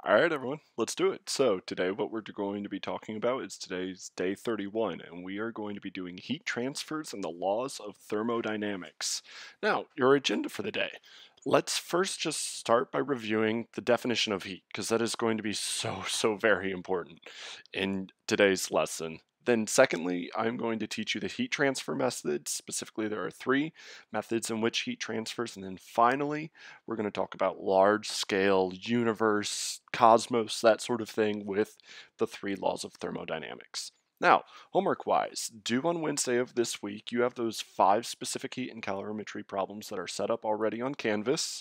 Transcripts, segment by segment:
All right, everyone, let's do it. So today what we're going to be talking about is today's day 31, and we are going to be doing heat transfers and the laws of thermodynamics. Now, your agenda for the day. Let's first just start by reviewing the definition of heat, because that is going to be so very important in today's lesson. Then secondly, I'm going to teach you the heat transfer methods. Specifically, there are three methods in which heat transfers. And then finally, we're going to talk about large scale, universe, cosmos, that sort of thing with the three laws of thermodynamics. Now, homework wise, due on Wednesday of this week, you have those 5 specific heat and calorimetry problems that are set up already on Canvas.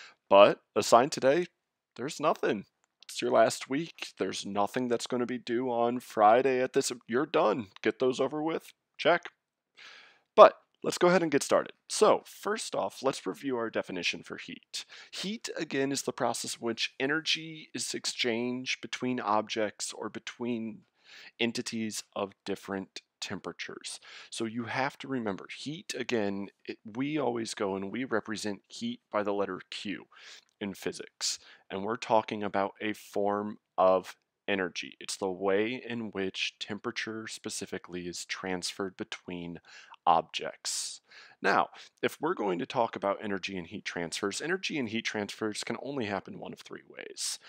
But assigned today, there's nothing. It's your last week. There's nothing that's going to be due on Friday at this. You're done. Get those over with. Check. But let's go ahead and get started. So first off, let's review our definition for heat. Heat, again, is the process in which energy is exchanged between objects or between entities of different temperatures. So you have to remember, heat, again, we always go and we represent heat by the letter Q in physics. And we're talking about a form of energy. It's the way in which temperature specifically is transferred between objects. Now, if we're going to talk about energy and heat transfers can only happen one of 3 ways.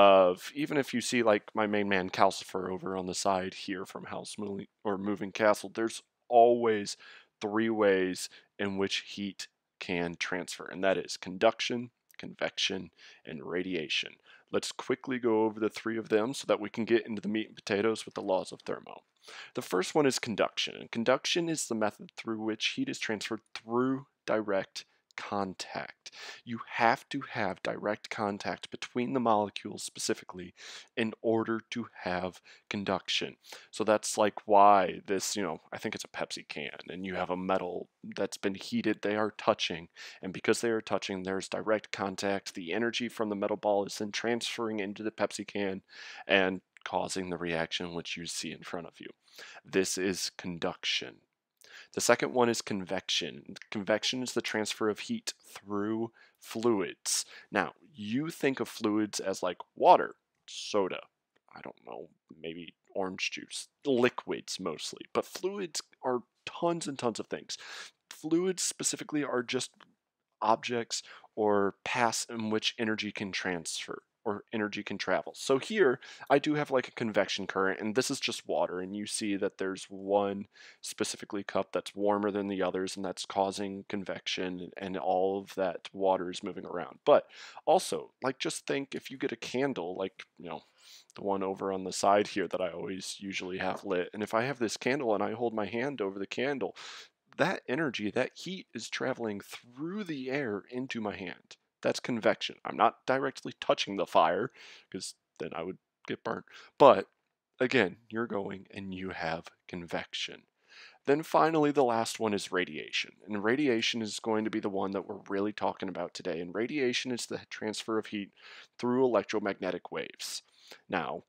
Even if you see like my main man Calcifer over on the side here from House Moving Castle, there's always 3 ways in which heat can transfer, and that is conduction, convection, and radiation. Let's quickly go over the 3 of them so that we can get into the meat and potatoes with the laws of thermo. The first one is conduction, and conduction is the method through which heat is transferred through direct contact. You have to have direct contact between the molecules specifically in order to have conduction. So that's like why this, I think it's a Pepsi can, and you have a metal that's been heated, they are touching, and because they are touching, there's direct contact. The energy from the metal ball is then transferring into the Pepsi can and causing the reaction which you see in front of you. This is conduction. The second one is convection. Convection is the transfer of heat through fluids. Now, you think of fluids as like water, soda, I don't know, maybe orange juice, liquids mostly, but fluids are tons and tons of things. Fluids specifically are just objects or paths in which energy can transfer or energy can travel. So here I do have like a convection current, and this is just water, and you see that there's one specifically cup that's warmer than the others, and that's causing convection, and all of that water is moving around. But also, like, just think if you get a candle, like, the one over on the side here that I always usually have lit, and if I have this candle and I hold my hand over the candle, that energy, that heat is traveling through the air into my hand. That's convection. I'm not directly touching the fire because then I would get burnt. But again, you're going and you have convection. Then finally, the last one is radiation. And radiation is going to be the one that we're really talking about today. And radiation is the transfer of heat through electromagnetic waves. Now,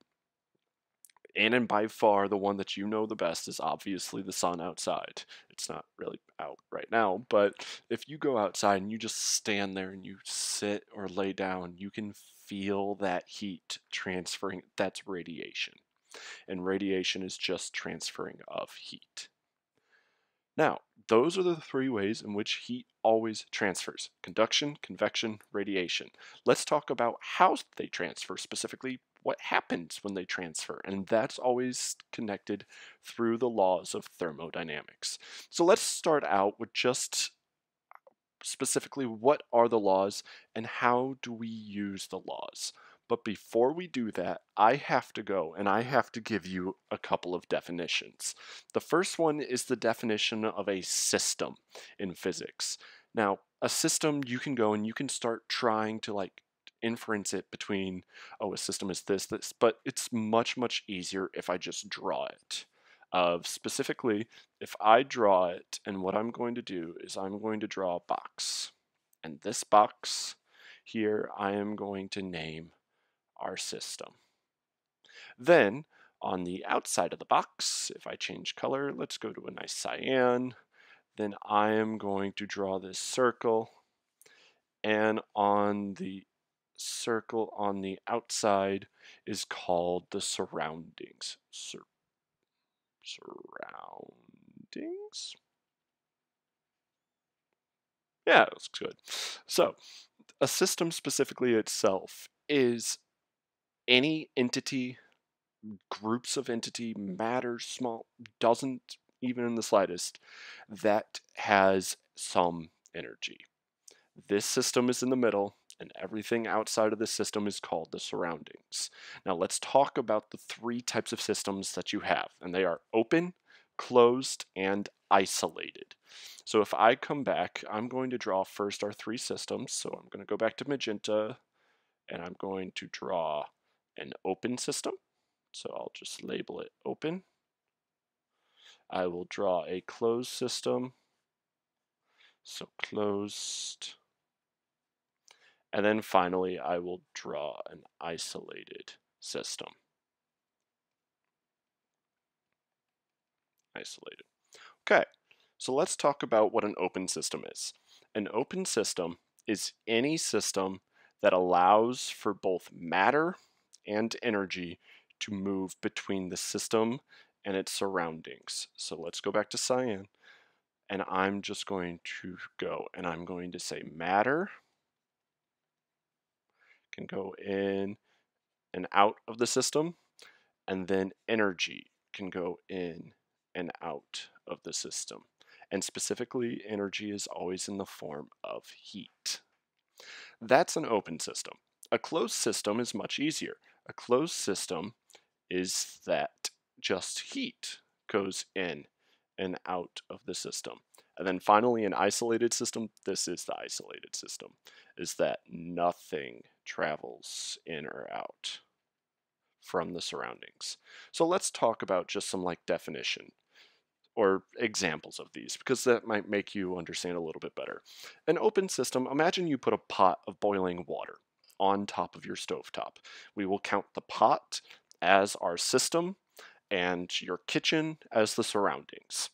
and by far the one that you know the best is obviously the sun outside. It's not really out right now, but if you go outside and you just stand there and you sit or lay down, you can feel that heat transferring. That's radiation. And radiation is just transferring of heat. Now, those are the 3 ways in which heat always transfers: conduction, convection, radiation. Let's talk about how they transfer, specifically what happens when they transfer, and that's always connected through the laws of thermodynamics. So let's start out with just specifically what are the laws and how do we use the laws. But before we do that, I have to go and I have to give you a couple of definitions. The first one is the definition of a system in physics. Now, a system, you can go and you can start trying to like inference it between, oh, a system is this, but it's much easier if I just draw it. Specifically, if I draw it, and what I'm going to do is I'm going to draw a box. And this box here, I am going to name our system. Then, on the outside of the box, if I change color, let's go to a nice cyan, then I am going to draw this circle, and on the circle on the outside is called the surroundings. Surroundings? Yeah, that's good. So, a system specifically itself is any entity, groups of entity, matter, small, doesn't even in the slightest, that has some energy. This system is in the middle, and everything outside of this system is called the surroundings. Now let's talk about the three types of systems that you have, and they are open, closed, and isolated. So if I come back, I'm going to draw first our three systems. So I'm going to go back to magenta, and I'm going to draw an open system. So I'll just label it open. I will draw a closed system. So closed. And then finally, I will draw an isolated system. Isolated. Okay, so let's talk about what an open system is. An open system is any system that allows for both matter and energy to move between the system and its surroundings. So let's go back to cyan, and I'm just going to go and I'm going to say matter can go in and out of the system, and then energy can go in and out of the system. And specifically, energy is always in the form of heat. That's an open system. A closed system is much easier. A closed system is that just heat goes in and out of the system. And then finally, an isolated system, this is the isolated system, is that nothing travels in or out from the surroundings. So let's talk about just some like definition or examples of these, because that might make you understand a little bit better. An open system, imagine you put a pot of boiling water on top of your stovetop. We will count the pot as our system and your kitchen as the surroundings.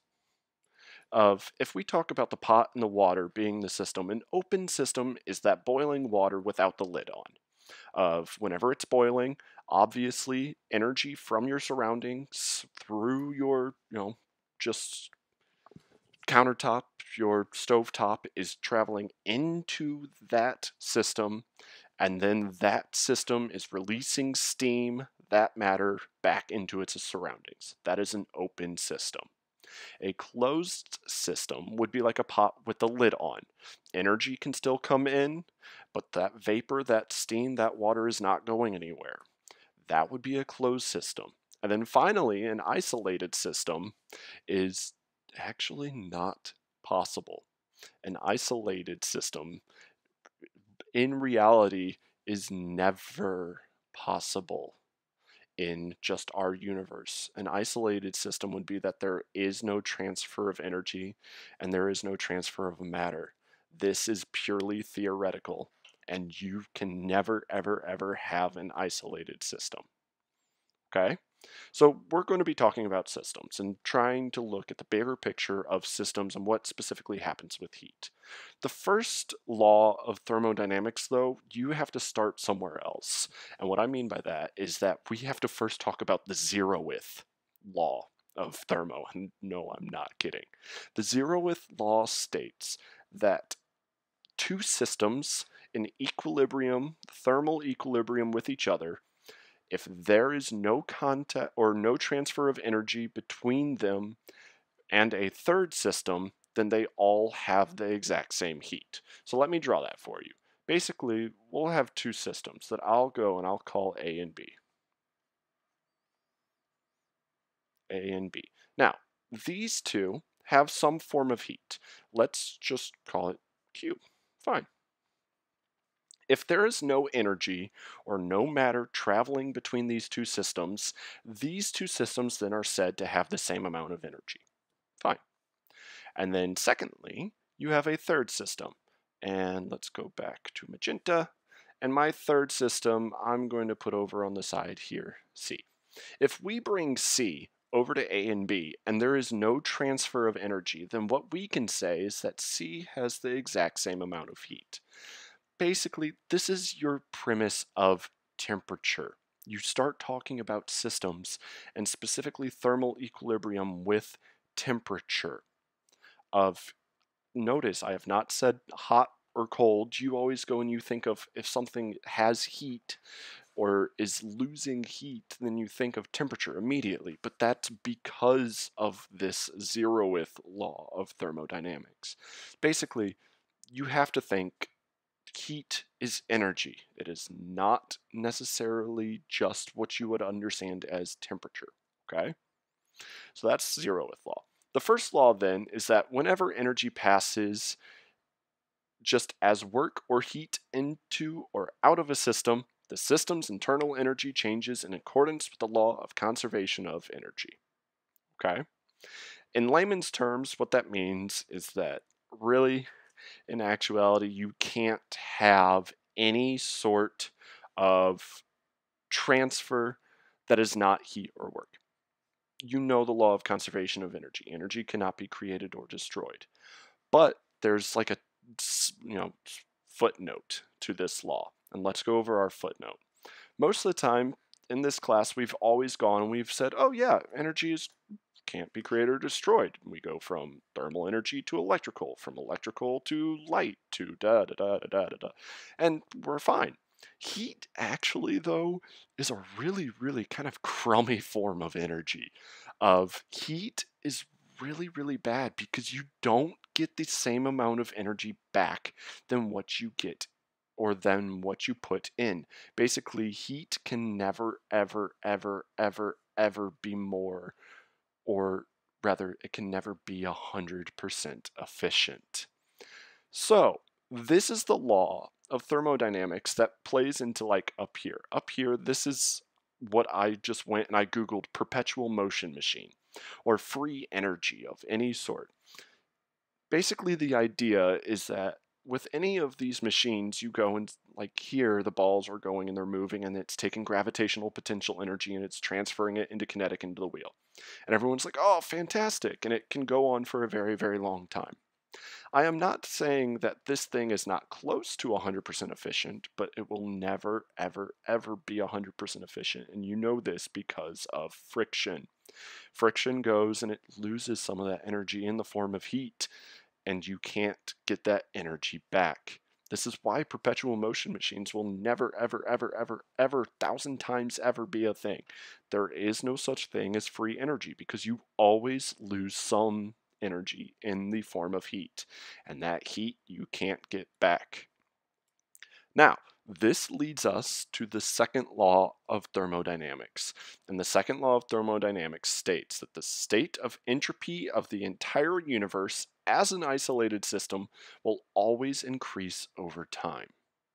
If we talk about the pot and the water being the system, an open system is that boiling water without the lid on. Of whenever it's boiling, obviously energy from your surroundings through your, just countertop, your stovetop is traveling into that system, and then that system is releasing steam, that matter, back into its surroundings. That is an open system. A closed system would be like a pot with the lid on. Energy can still come in, but that vapor, that steam, that water is not going anywhere. That would be a closed system. And then finally, an isolated system is actually not possible. An isolated system, in reality, is never possible in just our universe. An isolated system would be that there is no transfer of energy and there is no transfer of matter. This is purely theoretical, and you can never, ever, ever have an isolated system. Okay? So we're going to be talking about systems and trying to look at the bigger picture of systems and what specifically happens with heat. The first law of thermodynamics, though, you have to start somewhere else. And what I mean by that is that we have to first talk about the zeroth law of thermo. And no, I'm not kidding. The zeroth law states that two systems in equilibrium, thermal equilibrium with each other, if there is no contact or no transfer of energy between them and a third system, then they all have the exact same heat. So let me draw that for you. Basically, we'll have two systems that I'll go and I'll call A and B. A and B. Now, these two have some form of heat. Let's just call it Q. Fine. If there is no energy or no matter traveling between these two systems then are said to have the same amount of energy. Fine. And then secondly, you have a third system. And let's go back to magenta. And my third system, I'm going to put over on the side here, C. If we bring C over to A and B, and there is no transfer of energy, then what we can say is that C has the exact same amount of heat. basically, this is your premise of temperature. You start talking about systems and specifically thermal equilibrium with temperature. Of notice, I have not said hot or cold. You always go and you think of if something has heat or is losing heat, then you think of temperature immediately. But that's because of this zeroth law of thermodynamics. Basically, you have to think heat is energy. It is not necessarily just what you would understand as temperature. Okay? So that's zeroth law. The first law then is that whenever energy passes just as work or heat into or out of a system, the system's internal energy changes in accordance with the law of conservation of energy. Okay? In layman's terms, what that means is that really, in actuality, you can't have any sort of transfer that is not heat or work. You know the law of conservation of energy. Energy cannot be created or destroyed. But there's like a footnote to this law. And let's go over our footnote. Most of the time in this class, we've always gone and we've said, oh yeah, energy can't be created or destroyed. We go from thermal energy to electrical, from electrical to light to da da da da da da da. And we're fine. Heat actually, though, is a really, really kind of crummy form of energy. Of heat is really, really bad because you don't get the same amount of energy back than what you get or than what you put in. Basically, heat can never, ever, ever, ever, ever be more, or rather, it can never be 100% efficient. So, this is the law of thermodynamics that plays into like up here. Up here, this is what I just went and I Googled perpetual motion machine or free energy of any sort. Basically, the idea is that with any of these machines, you go and like here, the balls are going and they're moving and it's taking gravitational potential energy and it's transferring it into kinetic into the wheel. And everyone's like, oh, fantastic. And it can go on for a very, very long time. I am not saying that this thing is not close to 100% efficient, but it will never, ever, ever be 100% efficient. And you know this because of friction. Friction goes and it loses some of that energy in the form of heat, and you can't get that energy back. This is why perpetual motion machines will never, ever, ever, ever, ever, 1,000 times ever be a thing. There is no such thing as free energy because you always lose some energy in the form of heat, and that heat you can't get back. Now, this leads us to the second law of thermodynamics. And the second law of thermodynamics states that the state of entropy of the entire universe as an isolated system will always increase over time.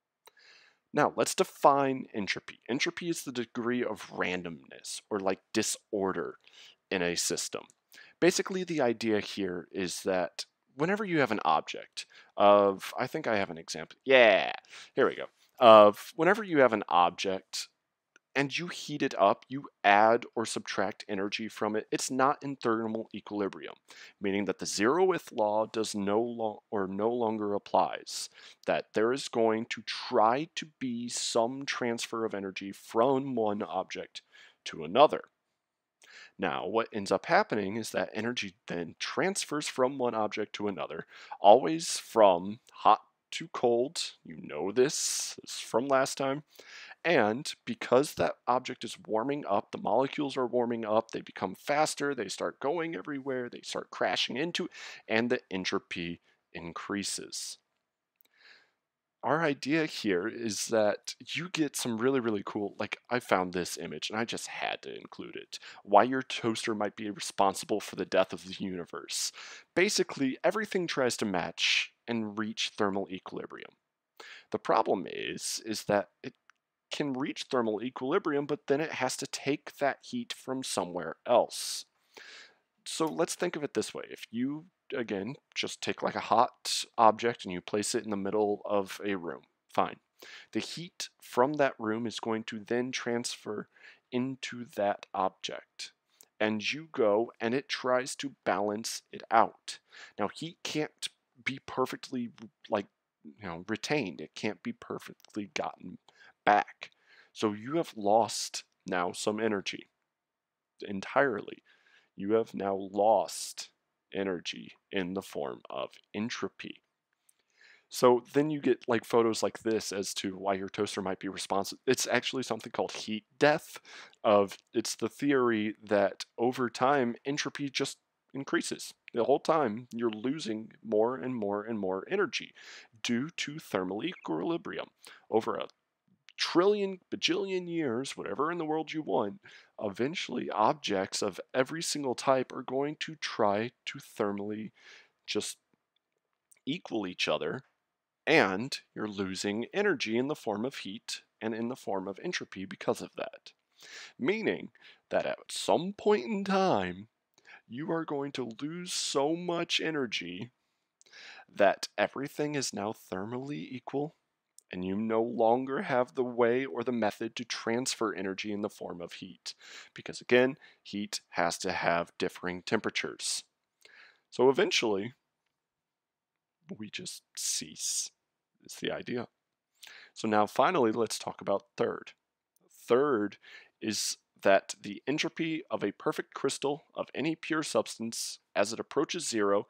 Now, let's define entropy. Entropy is the degree of randomness or like disorder in a system. Basically, the idea here is that whenever you have an object of, I think I have an example. Yeah, here we go. Of whenever you have an object and you heat it up, you add or subtract energy from it, it's not in thermal equilibrium, meaning that the zeroth law does no longer applies, that there is going to try to be some transfer of energy from one object to another. Now, what ends up happening is that energy then transfers from one object to another, always from hot to cold. You know this is from last time. And because that object is warming up, the molecules are warming up, they become faster, they start going everywhere, they start crashing into, and the entropy increases. Our idea here is that you get some really, really cool, like I found this image and I just had to include it. Why your toaster might be responsible for the death of the universe. Basically, everything tries to match and reach thermal equilibrium. The problem is that it can reach thermal equilibrium, but then it has to take that heat from somewhere else. So let's think of it this way. If you, again, just take like a hot object and you place it in the middle of a room, fine. The heat from that room is going to then transfer into that object. And you go and it tries to balance it out. Now, heat can't be perfectly like retained. It can't be perfectly gotten back. So you have lost now some energy entirely. You have now lost energy in the form of entropy. So then you get like photos like this as to why your toaster might be responsive. It's actually something called heat death. It's the theory that over time entropy just increases. The whole time you're losing more and more and more energy due to thermal equilibrium. Over a trillion, bajillion years, whatever in the world you want, eventually objects of every single type are going to try to thermally just equal each other, and you're losing energy in the form of heat and in the form of entropy because of that. Meaning that at some point in time, you are going to lose so much energy that everything is now thermally equal, and you no longer have the way or the method to transfer energy in the form of heat. Because again, heat has to have differing temperatures. So eventually, we just cease, is the idea. So now finally, let's talk about third. Third is that the entropy of a perfect crystal of any pure substance as it approaches zero,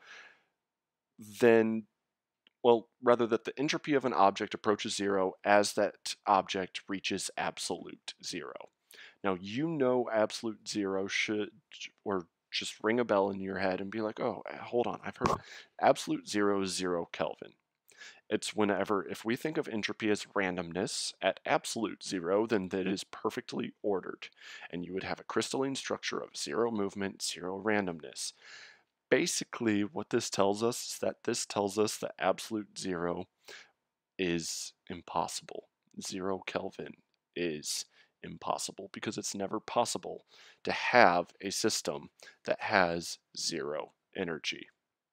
rather that the entropy of an object approaches zero as that object reaches absolute zero. Now, absolute zero should, or just ring a bell in your head and be like, oh, hold on, I've heard absolute zero is 0 Kelvin. It's whenever, if we think of entropy as randomness, at absolute zero, then that is perfectly ordered. And you would have a crystalline structure of zero movement, zero randomness. Basically, what this tells us is that absolute zero is impossible. 0 Kelvin is impossible because it's never possible to have a system that has zero energy.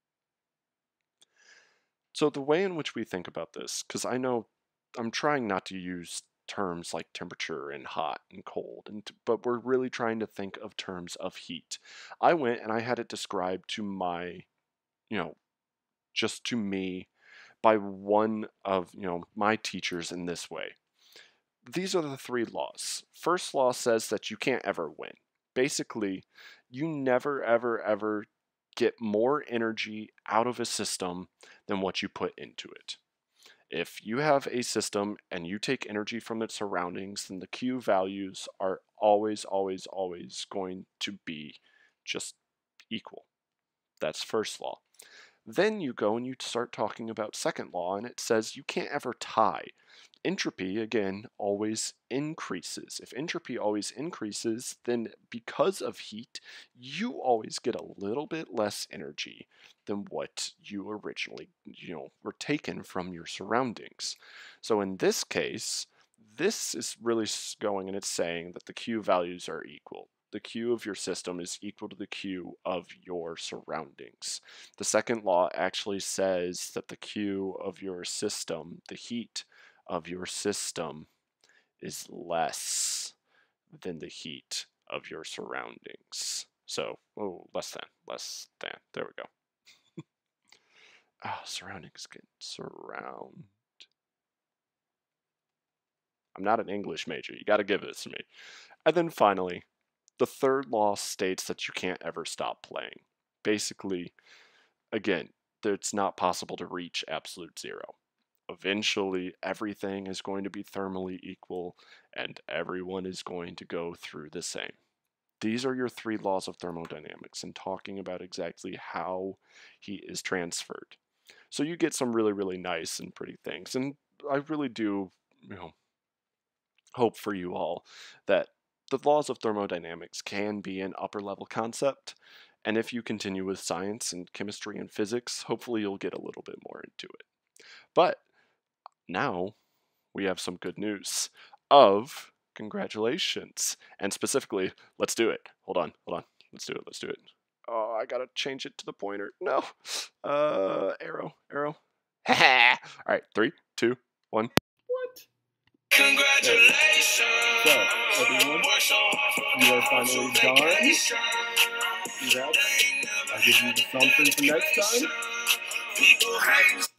So the way in which we think about this, because I know I'm trying not to use terms like temperature and hot and cold, but we're really trying to think of terms of heat. I went and I had it described to my, just to me by one of, my teachers in this way. These are the 3 laws. First law says that you can't ever win. Basically, you never, ever, ever get more energy out of a system than what you put into it. If you have a system and you take energy from its surroundings, then the Q values are always, always, always going to be just equal. That's first law. Then you go and you start talking about second law, and it says you can't ever tie. Entropy, again, always increases. If entropy always increases, then because of heat, you always get a little bit less energy than what you originally, were taken from your surroundings. So in this case, this is really going and it's saying that the Q values are equal. The Q of your system is equal to the Q of your surroundings. The second law actually says that the Q of your system, the heat of your system, is less than the heat of your surroundings. So, less than. There we go. Surroundings get surround. I'm not an English major. You got to give this to me. And then finally, the third law states that you can't ever stop playing. Basically, again, it's not possible to reach absolute zero. Eventually, everything is going to be thermally equal, and everyone is going to go through the same. These are your 3 laws of thermodynamics and talking about exactly how heat is transferred. So you get some really, really nice and pretty things. And I really do, hope for you all that the laws of thermodynamics can be an upper level concept. And if you continue with science and chemistry and physics, hopefully you'll get a little bit more into it. But now we have some good news of congratulations. And specifically, let's do it. Hold on. Let's do it. Oh, I gotta change it to the pointer. No. Arrow. All right, 3, 2, 1. What? Congratulations. So, everyone, you are finally done. Congrats. I'll give you something for next time.